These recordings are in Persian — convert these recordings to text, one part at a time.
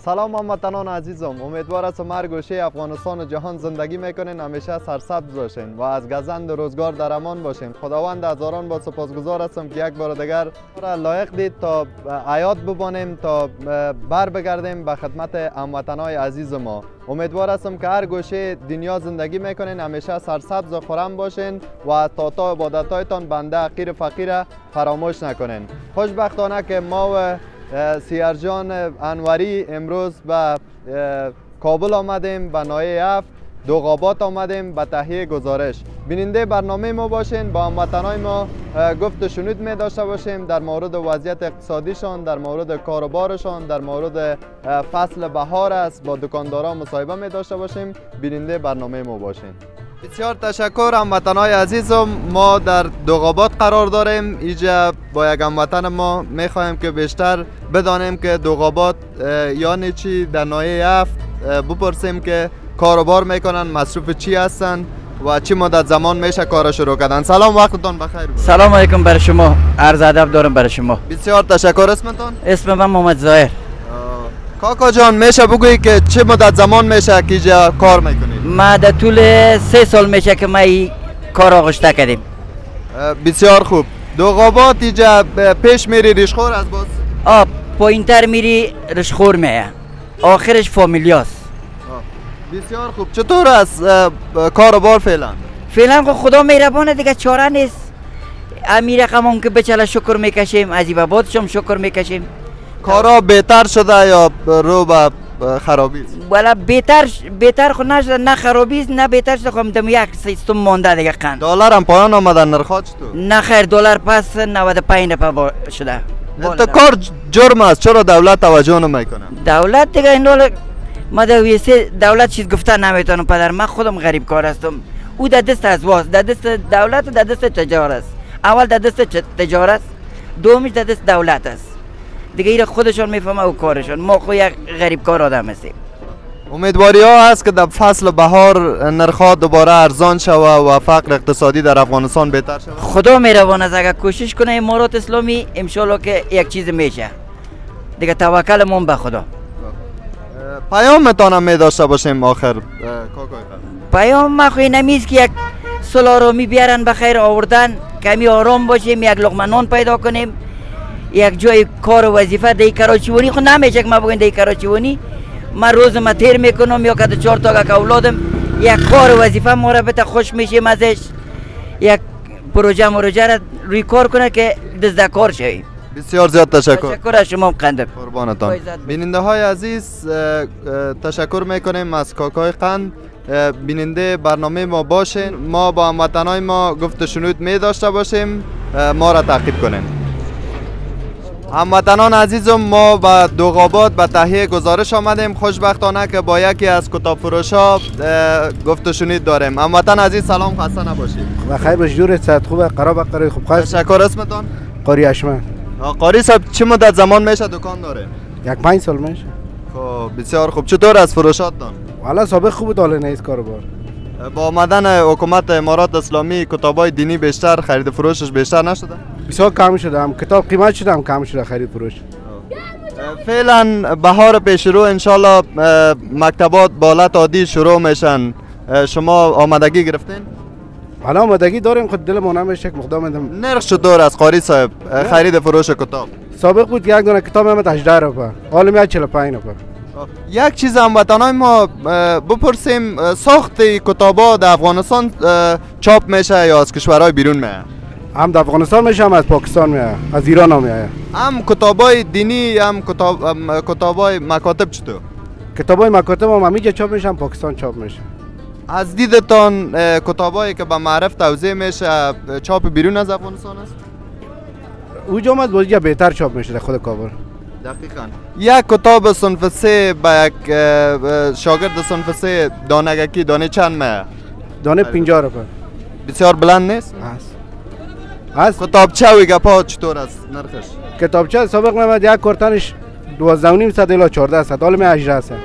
سلام هموطنان عزیزم، امیدوار هستم هر گوشه افغانستان و جهان زندگی میکنین همیشه سرسبز باشین و از گزند روزگار در امان باشین. خداوند هزاران بار سپاسگزار هستم که یک بار دیگر را لایق دید تا حیات ببانیم، تا بر بگردیم به خدمت هموطنای عزیز ما. امیدوار هستم که هر گوشه دنیا زندگی میکنین همیشه سرسبز و خرم باشین و تا عبادتایتان بنده حقیر فقیر فراموش نکنین. خوشبختانه که ما و سیرجان انوری امروز به کابل آمدیم، به ناحیه 7 دوغابات آمدیم به تهیه گزارش. بیننده برنامه ما باشین، با هموطنان ما گفت و شنود می داشته باشیم در مورد وضعیت اقتصادیشان، در مورد کاروبارشان، در مورد فصل بهار است، با دکانداران مصاحبه می داشته باشیم. بیننده برنامه ما باشین. بسیار تشکر هموطنان عزیزم. ما در دوغابات قرار داریم. اینجا با یک هموطن ما میخوایم که بیشتر بدانیم که دوغابات یعنی چی، در ناحیه 7 بپرسیم که کاروبار میکنن، مصروف چی هستن و چی مدت زمان میشه کار شروع کردن. سلام، وقتتون بخیر. سلام علیکم برای شما، عرض ادب دارم برای شما. بسیار تشکر. اسمتون؟ اسم من محمد ظاهر. کاکا جان میشه بگویی که چه مدت زمان میشه که اینجا کار میکنید؟ ما در طول 3 سال میشه که ما این کار آغشته کردیم. بسیار خوب. دوغابات اینجا پیش میری ریشخور از باز؟ پایینتر میری ریشخور میه، آخرش فامیلیاست. بسیار خوب. چطور است کاروبار فعلا؟ فعلا خدا مهربانه دیگه، چاره نیست. امیر رقمون که بچله شکر میکشیم، از این بابات شم شکر میکشیم. کارا بهتر شده یا رو به خرابی است؟ والا بهتر خود نشده، نه خرابی است نه بهتر شده. خود دم یک سیستم مونده دیگه. قند دلار هم پایان آمده، نرخات چطور؟ نه خیر، دلار پس 95 روپیه شده. تا کار جرم است، چرا دولت توجه نمیکنه؟ دولت دیگه این ما در ویسه دولت چیز گفته نمیتونم. پدر من خودم غریب کار هستم، او در دست از واس، در دست دولت و در دست تجارت است. اول در دست تجارت است، دومیش در دست دولت است دیگه. این خودشون میفهمه او کارشون. ما خود یک غریب کار آدم هستیم. امیدواری ها هست که در فصل بهار نرخ‌ها دوباره ارزان شوه و فقر اقتصادی در افغانستان بهتر شوه. خدا مهربان است، اگر کوشش کنه امارات اسلامی ان شاءالله که یک چیز میشه دیگه. توکلمون به خدا. پیام میتونم می داشته باشیم آخر کاکای؟ پیام ما خوی نمیست که یک سلارامی بیارن بخیر آوردن، کمی آرام باشیم، یک لقمه نان پیدا کنیم، یک جای کار و وظیفه. دی کراچیونی خود نمیشه که ما بگویم دی کراچیونی. من روز ما تیر میکنم یا که 4 تا که اولادم یک کار و وظیفه ما را بته خوش میشیم ازش، یک پروژه را روی کار کنه که دزده کار شویم. بسیار زیاد تشکر. تشکر از شما قند. قربانتان. بیننده های عزیز تشکر میکنیم از کاکای قند. بیننده برنامه ما باشین، ما با هموطنای ما گفت و شنود می داشته باشیم، ما را تعقیب کنین. هموطنان عزیزم، ما به دوغابات به تهیه گزارش آمدیم. خوشبختانه که با یکی از کتاب فروشا گفت و شنود داریم. هموطن عزیز سلام، خسته نباشید. بخیر باش، جورت صحت خوبه؟ قرار بقره خوب خواهد. تشکر. اسمتون؟ قاری اشمن. قاری صاحب چه مدت زمان میشه دکان داره؟ یک 5 سال میشه. خب بسیار خوب. چطور از فروشاتتان؟ والا سابق خوب بود، حالا نیست کاروبار. با آمدن حکومت امارات اسلامی کتابای دینی بیشتر، خرید فروشش بیشتر نشده؟ بسیار کم شده، هم کتاب قیمت شده هم کم شده خرید فروش. فعلا بهار پیش رو انشالله مکتبات به حالت عادی شروع میشن. شما آمادگی گرفتین؟ حالا آمادگی داریم، خود دلمون نمیشه که مقدام بدم. نرخ چطور از قاری صاحب خرید فروش کتاب؟ سابق بود یک دونه کتاب هم 18 روپیه، حالا میاد 45 روپیه. یک چیز هموطنان ما بپرسیم، ساخت کتابا در افغانستان چاپ میشه یا از کشورهای بیرون میه؟ هم در افغانستان میشه، هم از پاکستان میه، از ایران هم میه. هم کتابای دینی هم کتابای مکاتب چطور؟ کتابای مکاتب هم همینجا چاپ میشه، هم پاکستان چاپ میشه. از دیدتان کتابایی که به معرف توزیع میشه چاپ بیرون از افغانستان است؟ اوجا هم از بازیجا بهتر چاپ میشه در خود کابل. دقیقاً. یک کتاب صنف 3 با یک شاگرد صنف 3 دانگکی دانه چند میه؟ دانه 50 روپیه. بسیار بلند نیست؟ هست. کتابچه و گپا چطور است نرخش؟ کتابچه سابق میاد یک کارتنش 12.5 الی 1400، حالا می 18 هست.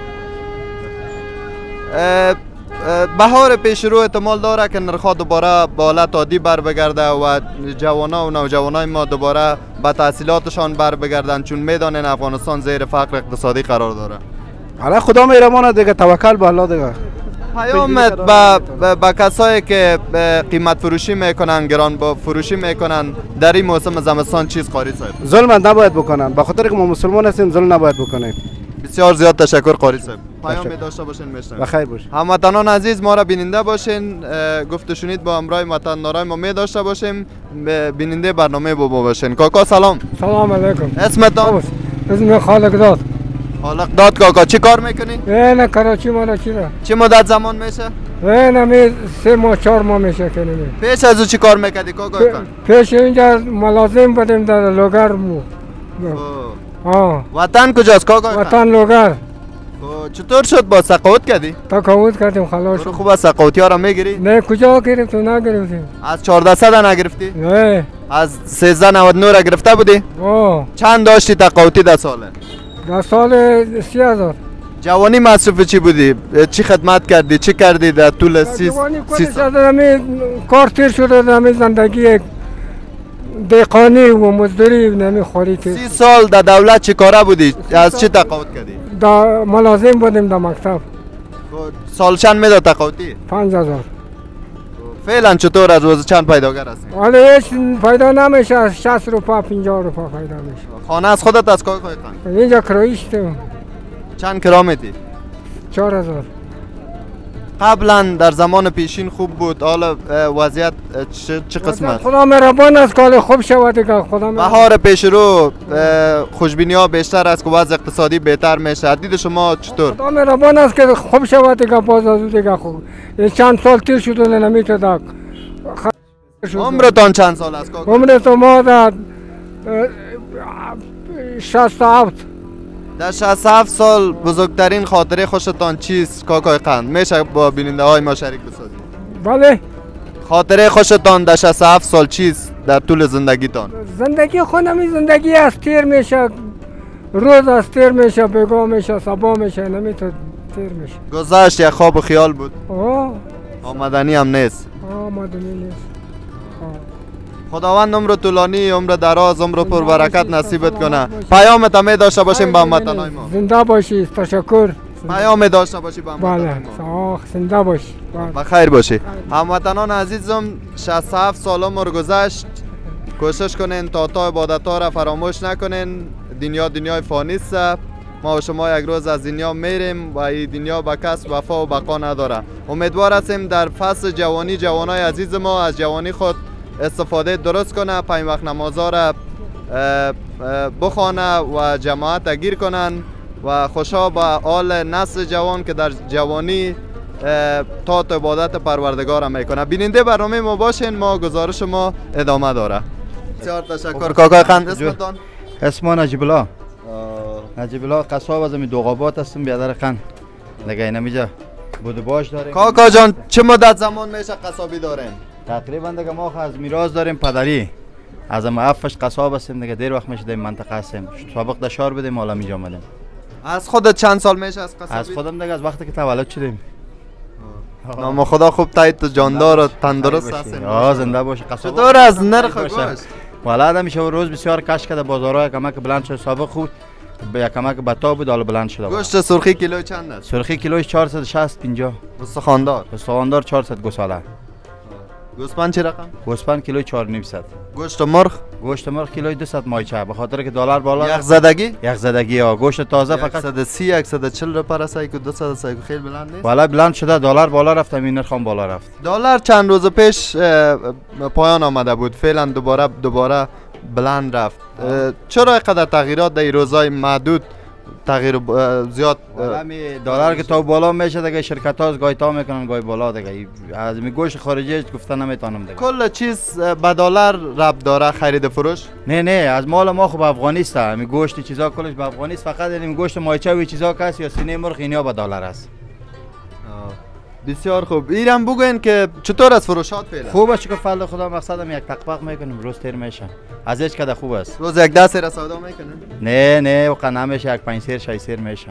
بهار پیش رو احتمال داره که نرخ‌ها دوباره به حالت عادی بر بگرده و جوانا و نوجوانای ما دوباره به تحصیلاتشان بر بگردن، چون میدانین افغانستان زیر فقر اقتصادی قرار داره. حالا خدا مهربانه دیگه، توکل به الله دیگه. پیامت با کسایی که قیمت فروشی میکنن، گران با فروشی میکنن در این موسم زمستان چیز قاری صاحب؟ ظلم نباید بکنن، به خاطر که ما مسلمان هستیم ظلم نباید بکنیم. بسیار زیاد تشکر قاری صاحب. پیام داشته باشین میشنم. بخیر باشین. هموطنان عزیز ما را بیننده باشین، گفت شنید با امرای وطندارای ما می داشته باشیم، بیننده برنامه با باشین. کاکا سلام. سلام علیکم. اسمتان؟ اسم خالق داد. خالق داد. کاکا چی کار میکنی؟ نه کراچی مالا چرا؟ چه مدت زمان میشه؟ نه می 3 ماه 4 ماه میشه کنیم. پیش از او چی کار میکردی کاکا؟ پیش اینجا ملازم بودیم در لوگر مو. وطن کجاست کاکا؟ وطن لوگر. چطور شد با سقاوت کردی؟ تقاوت کردیم خلاص. خوب از سقاوتی ها را میگیری؟ نه کجا گرفت تو نگرفتیم. از 1400 نگرفتی؟ نه. از 1399 را گرفته بودی؟ چند داشتی تقاوتی در ساله؟ در سال 30,000. جوانی مصرف چی بودی؟ چی خدمت کردی؟ چی کردی در طول 30 سال؟ کار تیر شده در زندگی دهقانی و مزدوری نمی خوری که 30 سال در دولت چی کاره بودی؟ از چی تقاوت کردی؟ در ملازم بودیم در مکتب. سال چند میداد تقاوتی؟ 5,000. فعلا چطور از روز چند پیداگر هستی؟ حالا هیچ پیدا نمیشه، 60 روپا 50 روپا پیدا میشه. خانه از خودت از کار خواهی؟ اینجا کراییشتیم. چند کرا میدی؟ 4,000. قبلا در زمان پیشین خوب بود، حالا وضعیت چه قسم است؟ خدا مهربان است که خوب شود دیگه. خدا بهار پیش رو خوشبینی ها بیشتر است که وضع اقتصادی بهتر میشه. دید شما چطور؟ خدا مهربان است که خوب شود دیگه. باز از دیگه خوب. چند سال تیر شده نمیتونه. عمرتان چند سال است کاکا؟ عمر تو ما در 67. در 67 سال بزرگترین خاطره خوشتان چیست کاکای قند؟ میشه با بیننده های ما شریک بسازید؟ بله. خاطره خوشتان در 67 سال چیست در طول زندگیتان؟ زندگی خودم زندگی است، تیر میشه، روز است تیر میشه، بگاه میشه، صبح میشه، نمیتونه تیر میشه. گذشت یا خواب و خیال بود؟ آمدنی هم نیست؟ آمدنی نیست. خداوند عمر طولانی، عمر دراز، عمر پر برکت نصیبت کنه. پیامت هم داشته باشیم با هموطنای ما. زنده باشی. تشکر. پیام داشته باشی با هموطنای ما. زنده باشی. بخیر باشی. هموطنان عزیزم 67 سال عمر گذشت. کوشش کنین تا عبادت ها را فراموش نکنین. دنیای فانی است. ما و شما یک روز از دنیا میریم و این دنیا به کس وفا و بقا نداره. امیدوار هستیم در فصل جوانی جوانای عزیز ما از جوانی خود استفاده درست کنه، 5 وقت نمازها را بخوانه و جماعت گیر کنن و خوشا به حال نسل جوان که در جوانی تا عبادت پروردگار میکنه. بیننده برنامه ما باشین، ما گزارش ما ادامه داره. بسیار تشکر کاکای قند. اسمتان؟ اسم نجیب الله. نجیب الله قصاب از دوغابات هستم، بیادر قند دیگه. اینجا بود باش داریم. کاکا جان چه مدت زمان میشه قصابی دارین؟ تقریبا دیگه ما از میراث داریم پدری، از ما افش قصاب هستیم دیگه. دیر وقت میشه در منطقه هستیم. سابق در شهر بودیم، حالا اینجا اومدیم. از خودت چند سال میشه از قصابی؟ از خودم دیگه از وقتی که تولد شدیم. نام خدا خوب تایید جاندار و تندرست هستین. زنده باشه. قصاب چطور از نرخ گوشت؟ والا میشه روز بسیار کش کرده، بازارها کمک بلند شد. سابق خود به کمک بتا بود، حالا بلند شده. گوشت سرخی کیلو چند است؟ سرخی کیلوش 460 50. استخواندار 400 گوساله. گوسفند چه رقم؟ گوسفند کیلوی 4,500. گوشت مرغ؟ گوشت مرغ کیلوی 200 مایچه، به خاطر که دلار بالا. یک زدگی؟ یک زدگی ها. گوشت تازه فقط 130 140 روپیه رسای که 200 سای خیلی بلند نیست. والا بلند شده، دلار بالا رفت، همین نرخ هم بالا رفت. دلار چند روز پیش پایان آمده بود، فعلا دوباره بلند رفت. چرا اینقدر تغییرات در روزهای معدود تغییر زیاد؟ دلار که تا بالا میشه دیگه، شرکت ها گاهی تا میکنن گاهی بالا دیگه. از می گوشت خارجی گفته نمیتونم دیگه. کل چیز به دلار ربط داره، خرید فروش؟ نه از مال ما خوب افغانی است. می گوشت چیزا کلش به افغانی است، فقط این گوشت مایچه و چیزا کاس یا سینه مرغ اینا به دلار است. بسیار خوب. ایران بگوین که چطور از فروشات فعلا؟ خوب است که فضل خدا. مقصدم یک تقبق میکنیم، روز تیر میشه. از هیچ کده خوب است. روز یک 10 سیر سودا میکنن؟ نه وقت نمیشه، یک 5 سیر 6 سیر میشه.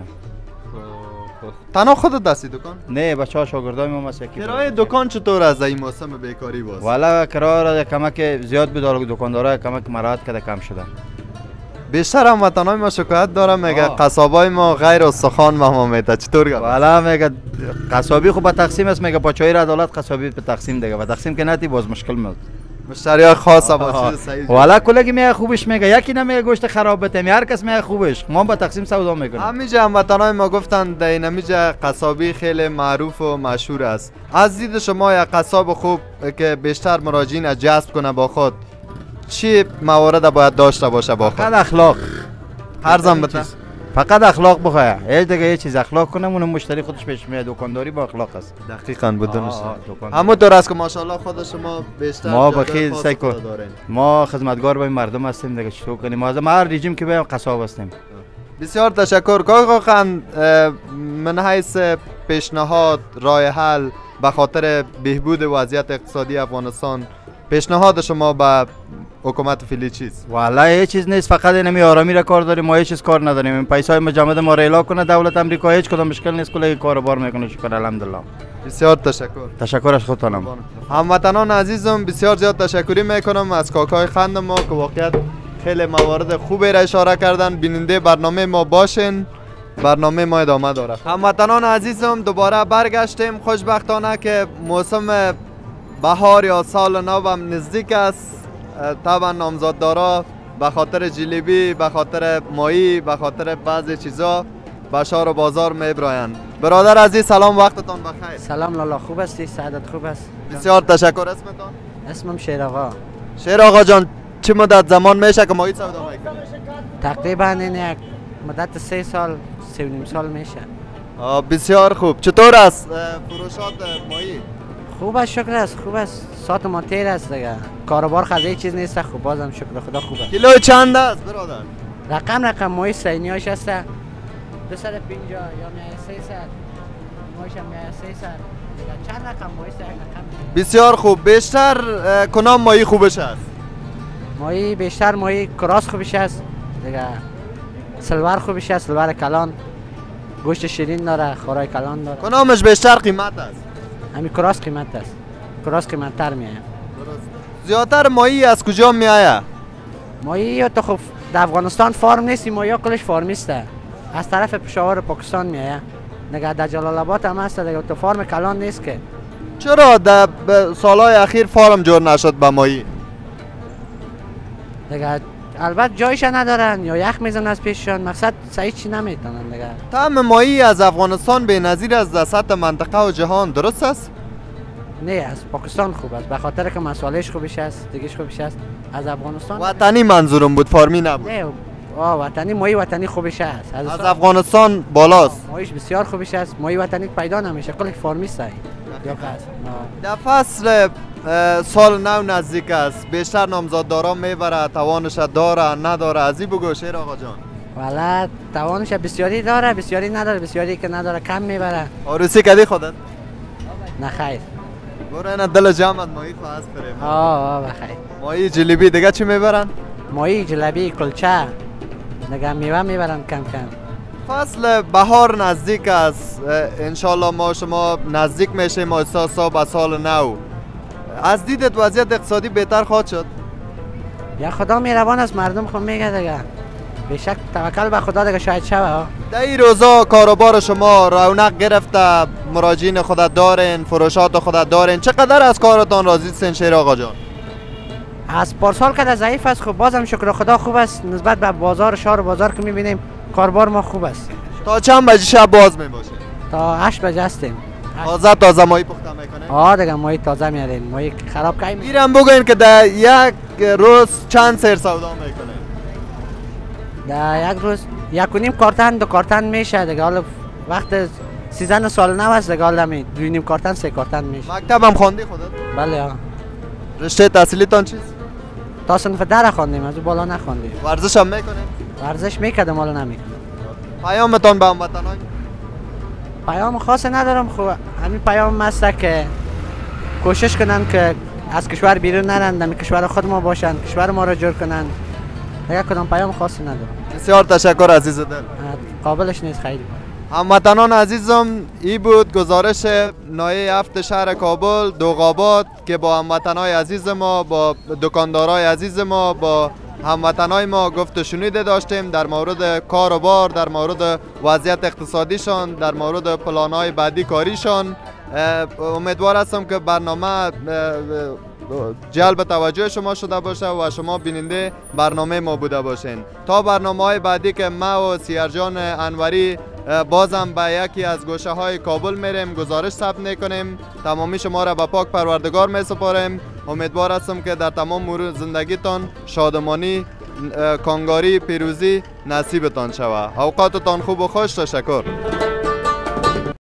تنها خودت دستی دکان؟ نه بچه‌ها شاگردای ما است. کرایه دکان چطور از این موسم بیکاری باز؟ والا کرایه کمک زیاد بود، دکاندارا کمک مراحت کرده کم شده. بیشتر هموطنای ما شکایت دارم میگه قصابای ما غیر استخوان به ما میده، چطور گفت؟ والا میگه قصابی خوب به تقسیم است، میگه پاچایی را عدالت قصابی به تقسیم دیگه و تقسیم که نتی باز مشکل میاد. مشتری خاص با چیز صحیح. والا کلگی میگه خوبش میگه، یکی نمیگه گوشت خراب بته، هر کس میگه خوبش، ما با تقسیم سودا میکنیم. همینجا هموطنای ما گفتن در اینجا قصابی خیلی معروف و مشهور است. از دید شما یک قصاب خوب که بیشتر مراجعین جذب کنه با خود چی موارد باید داشته باشه با فقط خود؟ اخلاق. ارزم بده. فقط اخلاق بخواه، هیچ دیگه یه چیز اخلاق کنه اون مشتری خودش پیش میاد. دکانداری با اخلاق است. دقیقاً بدون دکانداری. همونطور است که ماشاءالله خود شما بیشتر ما جایگاه بخیر خاص سعی کن. خود دارین. ما خدمتگار به مردم هستیم دیگه، چطور کنیم؟ ما از هر رژیم که بیایم قصاب هستیم. بسیار تشکر کاغا خان. من حیث پیشنهاد رای حل به خاطر بهبود وضعیت اقتصادی افغانستان پیشنهاد شما به حکومت فعلی چیست؟ والا هیچ چیز نیست، فقط اینمی آرامی را کار داریم، ما هیچ چیز کار نداریم. این پیسای مجمد ما را اعلام کنه دولت امریکا، هیچ کدام مشکل نیست، کلی کاروبار میکنه. شکر الحمدلله. بسیار تشکر. تشکر از خودتانم. هموطنان عزیزم بسیار زیاد تشکری میکنم از کاکای خند ما که واقعیت خیلی موارد خوبی را اشاره کردن. بیننده برنامه ما باشین، برنامه ما ادامه داره. هموطنان عزیزم دوباره برگشتیم، خوشبختانه که موسم بهار یا سال نو هم نزدیک است. طبعا نامزددارا به خاطر جلیبی، به خاطر ماهی، به خاطر بعضی چیزا به شهر و بازار میبرایند. برادر عزیز سلام، وقتتان بخیر. سلام لالا، خوب هستی؟ سعادت خوب است؟ بسیار تشکر. اسمتان؟ اسمم شیر آقا. شیر آقا جان چه مدت زمان میشه که ماهی سودا میکنید؟ تقریبا این یک مدت 3 سال 3.5 سال میشه. بسیار خوب. چطور است فروشات ماهی؟ خوب است، شکر است، خوب است. ساعت ما تیر است دیگه، کاروبار خزه چیز نیست. خوب بازم شکر خدا خوب است. کیلو چند است برادر؟ رقم ماهی سینیاش است 250 یا 300 ماهیش هم 300 دیگه. چند رقم ماهی است؟ رقم بسیار خوب. بیشتر کنام ماهی خوبش است؟ ماهی بیشتر ماهی کراس خوبش است دیگه، سلوار خوبش است، سلوار کلان، گوشت شیرین داره، خورای کلان داره. کنامش بیشتر قیمت است؟ همین کراس قیمت است، کراس قیمت تر میاد. زیادتر ماهی از کجا میآید؟ ماهی تو خب در افغانستان فارم نیست، ماهی کلش فارمیسته، از طرف پشاور و پاکستان میآید دیگه. در جلال آباد هم هست دیگه، تو فارم کلان نیست که. چرا در سالهای اخیر فارم جور نشد به ماهی؟ دیگه البته جایش ندارن یا یخ میزن از پیششان، مقصد صحیح چی نمیتونن دیگه. طعم ماهی از افغانستان به نظیر از در سطح منطقه و جهان درست است؟ نه، از پاکستان خوب است، به خاطر که مسالهش خوبش است، دیگهش خوبش است. از افغانستان وطنی منظورم بود، فارمی نبود. نه وطنی، ماهی وطنی خوبش است. از افغانستان بالاست. ماهیش بسیار خوبش است، ماهی وطنی پیدا نمیشه، کلی فارمیست است. یا قصد در فصل سال نو نزدیک است، بیشتر نامزددارا میبره، توانش داره نداره؟ از این بگو شیر آقا جان. والا توانش بسیاری داره، بسیاری نداره، بسیاری که نداره کم میبره. عروسی کدی خودت؟ نه خیر. برو اینا دل جمعت ماهی خواهد بریم. بخیر. ماهی جلیبی دیگه چی میبرن؟ ماهی جلیبی کلچه دیگه میوه میبرن کم کم. فصل بهار نزدیک است، انشالله ما شما نزدیک میشیم آساسا به سال نو. از دیدت وضعیت اقتصادی بهتر خواهد شد؟ یا خدا مهربان است، مردم خود میگه دیگه، بیشک توکل به خدا دیگه شاید شوه. در این روزا کاروبار شما رونق گرفته، مراجعین خودت دارین، فروشات خودت دارین، چقدر از کارتان راضی هستین شیر آقا جان؟ از پارسال که ضعیف است، خب بازم شکر خدا خوب است، نسبت به بازار شهر و بازار که میبینیم کاربار ما خوب است. تا چند بجه شب باز میباشه؟ تا 8 بجه هستیم. تازه ماهی پخته میکنین؟ دیگه ماهی تازه میاریم، ماهی خراب کی میرم بگوین که در یک روز چند سیر سودا میکنین؟ در یک روز 1.5 کارتن 2 کارتن میشه دیگه. حالا وقت سیزن سال نو است دیگه، حالا 2.5 کارتن 3 کارتن میشه. مکتب هم خواندی خودت؟ بله. رشته تحصیلیتان چیست؟ تا صنف در خواندیم، از بالا نخواندیم. ورزش هم میکنیم؟ ورزش میکردم، حالا نمیکنم. پیامتان به هموطنان؟ پیام خاص ندارم، خب همین پیام هست که کوشش کنن که از کشور بیرون نرن، در کشور خود ما باشن، کشور ما را جور کنن. دیگه کدام پیام خاصی ندارم. بسیار تشکر عزیز دل. قابلش نیست. خیلی هموطنان عزیزم، این بود گزارش نایه 7 شهر کابل دوغاباد که با هموطنای عزیز ما، با دکاندارای عزیز ما، با هموطنای ما گفت و شنود داشتیم در مورد کار و بار، در مورد وضعیت اقتصادیشان، در مورد پلان‌های بعدی کاریشان. امیدوار هستم که برنامه جلب توجه شما شده باشه و شما بیننده برنامه ما بوده باشین. تا برنامه‌های بعدی که ما و سیرجان انوری بازم به یکی از گوشه های کابل میریم گزارش ثبت میکنیم. تمامی شما را به پاک پروردگار می سپاریم. امیدوار هستم که در تمام امور زندگیتان شادمانی، کانگاری، پیروزی نصیبتان شود. اوقاتتان خوب و خوش. تشکر.